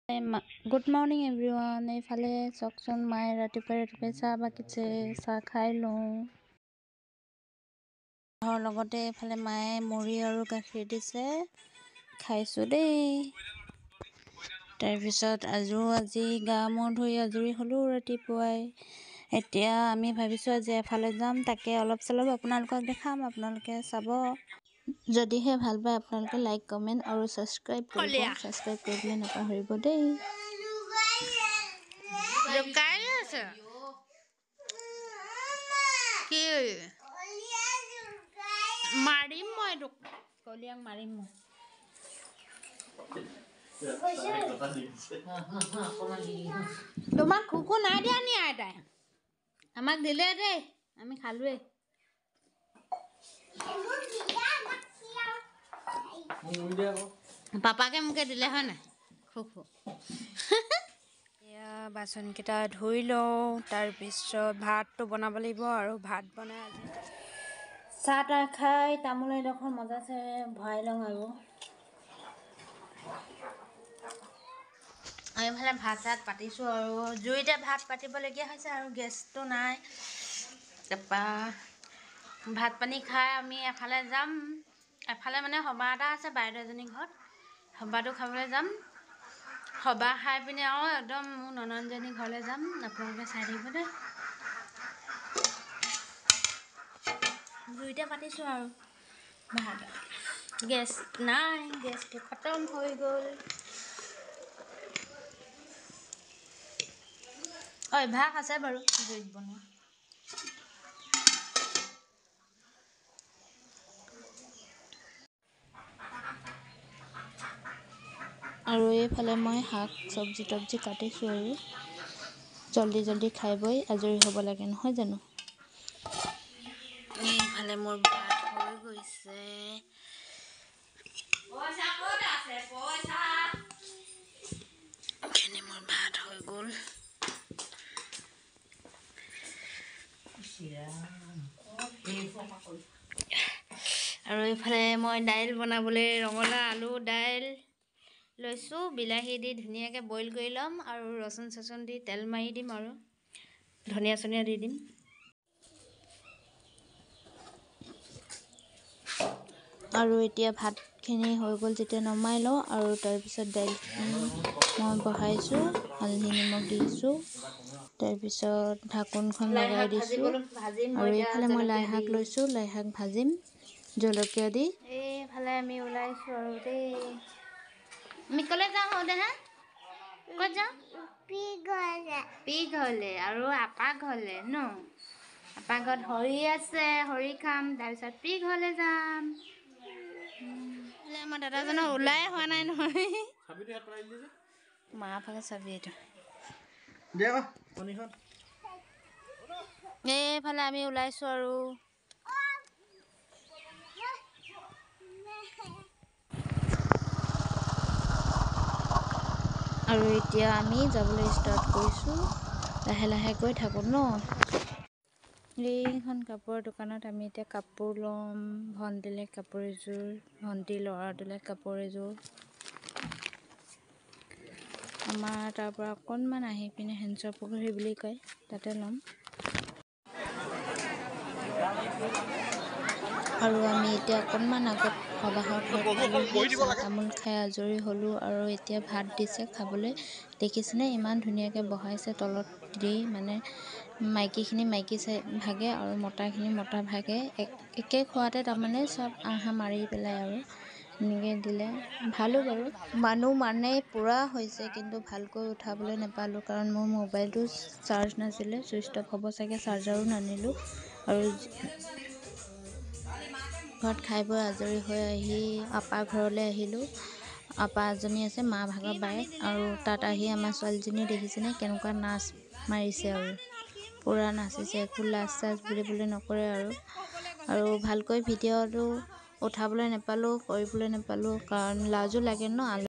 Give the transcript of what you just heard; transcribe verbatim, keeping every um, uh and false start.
Good morning everyone. এইফালে চকচোন মায়ে ৰাতিপুৱা ৰাতিপুৱা চাহ বাকিছে, চাহ খাই লওঁ। চাহৰ লগতে এইফালে মায়ে মুড়ি আৰু গাখীৰ দিছে, খাইছোঁ দেই। তাৰপিছত আজিও আজি গা মূৰ ধুই আজৰি হ'লোঁ ৰাতিপুৱাই। এতিয়া আমি ভাবিছোঁ আজি এফালে যাম, তাকে অলপ চলপ আপোনালোকক দেখাম, আপোনালোকে চাব। যদিহে ভাল পায় আপোনালোকে লাইক কমেণ্ট আৰু ছাবস্ক্ৰাইব কৰিব, ছাবস্ক্ৰাইব কৰিবলৈ নাপাহৰিব দেই। মাৰিম মই তোক, কলিয়াক মাৰিম মই। তোমাক খুকু নাই দিয়া নি আইতাই? আমাক দিলে দেই, আমি খালোৱে। পাপাকে মোকে দিলে হয় নাই খুকু। এয়া বাচনকেইটা ধুই লওঁ, তাৰপিছত ভাতটো বনাব লাগিব আৰু ভাত বনাই আজি চাহ তাহ খাই তামোল এডোখৰ মজাছে ভৰাই লওঁ আৰু এইফালে ভাত চাত পাতিছোঁ আৰু জুইতে ভাত পাতিবলগীয়া হৈছে আৰু গেছটো নাই। তাৰপৰা ভাত পানী খাই আমি এফালে যাম, এফালে মানে সবাহ এটা আছে বাইদেউ এজনীৰ ঘৰত, সবাহটো খাবলৈ যাম। সবাহ খাই পিনে আৰু একদম মোৰ ননন্দজনীৰ ঘৰলৈ যাম, আপোনালোকে চাই থাকিব দেই। জুইতে পাতিছোঁ আৰু ভাত, গেছ নাই, গেছটো খতম হৈ গ'ল। অভ্যাস আছে বাৰু জুইত বনোৱা। আৰু এইফালে মই শাক চব্জি তব্জি কাটিছোঁ আৰু জল্দি জল্দি খাই বৈ আজৰি হ'ব লাগে নহয় জানো। এইফালে মোৰ ভাত হৈ গৈছে, এইখিনি মোৰ ভাত হৈ গ'ল। আৰু এইফালে মই দাইল বনাবলৈ ৰঙালাও আলু দাইল লৈছোঁ, বিলাহী দি ধুনীয়াকৈ বইল কৰি ল'ম আৰু ৰচুন চচুন দি তেল মাৰি দিম আৰু ধনিয়া চনিয়া দি দিম। আৰু এতিয়া ভাতখিনি হৈ গ'ল যেতিয়া নমাই লওঁ আৰু তাৰপিছত দাইলখিনি মই বহাইছোঁ, হালধি নিমখ দিছোঁ, তাৰপিছত ঢাকোনখন লগাই দিছোঁ। আৰু এইফালে মই লাই শাক লৈছোঁ, লাই শাক ভাজিম জলকীয়া দি। এইফালে আমি ওলাইছোঁ আৰু দেই। আমি ক'লৈ যাওঁ হওঁতে হা? ক'ত যাওঁ? পি ঘৰলে। পি ঘৰলে আৰু আপা ঘৰলে ন? আপা ঘৰত হৰি আছে, হৰি খাম, তাৰপিছত পি ঘৰলে যাম। আমাৰ দাদাজনৰ ওলাই হোৱা নাই নহয়। মাৰ ফালে চাবি এইটো। এইফালে আমি ওলাইছোঁ আৰু আৰু এতিয়া আমি যাবলৈ ষ্টাৰ্ট কৰিছোঁ, লাহে লাহে গৈ থাকোঁ ন। এইখন কাপোৰৰ দোকানত আমি এতিয়া কাপোৰ ল'ম, ভণ্টিলৈ কাপোৰ এযোৰ, ভণ্টি ল'ৰাটোলৈ কাপোৰ এযোৰ। আমাৰ তাৰ পৰা অকণমান আহি পিনে হেঞ্চৰ পুখুৰী বুলি কয়, তাতে ল'ম। আৰু আমি এতিয়া অকণমান আগত সবাহৰ ঘৰত পালোহি, চাহ তামোল খাই আজৰি হ'লোঁ আৰু এতিয়া ভাত দিছে খাবলৈ। দেখিছেনে ইমান ধুনীয়াকৈ বহাইছে তলত দি, মানে মাইকীখিনি মাইকী চাই ভাগে আৰু মতাখিনি মতা ভাগে একে খোৱাতে তাৰমানে চব আহা মাৰি পেলাই আৰু এনেকৈ দিলে ভালো বাৰু। মানুহ মানে পূৰা হৈছে, কিন্তু ভালকৈ উঠাবলৈ নাপালোঁ কাৰণ মোৰ মোবাইলটো চাৰ্জ নাছিলে, ছুইচ অফ হ'ব চাগে, চাৰ্জাৰো নানিলোঁ। আৰু ঘৰত খাই বৈ আজৰি হৈ আহি আপা ঘৰলৈ আহিলোঁ। আপা এজনী আছে, মা ভাগৰ বায়েক, আৰু তাত আহি আমাৰ ছোৱালীজনী দেখিছেনে কেনেকুৱা নাচ মাৰিছে আৰু পূৰা নাচিছে, একো লাজ চাজ বুলিবলৈ নকৰে আৰু আৰু ভালকৈ ভিডিঅ'টো উঠাবলৈ নাপালোঁ, কৰিবলৈ নাপালোঁ কাৰণ লাজো লাগে ন।